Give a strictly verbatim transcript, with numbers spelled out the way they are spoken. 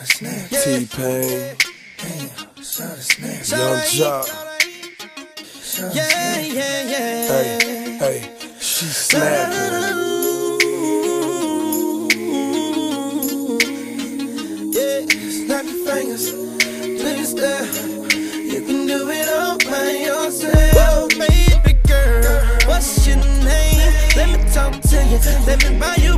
T-Pain, Young Joc. Yeah, yeah, yeah. Hey, hey, she snapping. Yeah, snap your fingers, please step. You can do it all by yourself. Baby girl, what's your name? Let me talk to you, let me buy you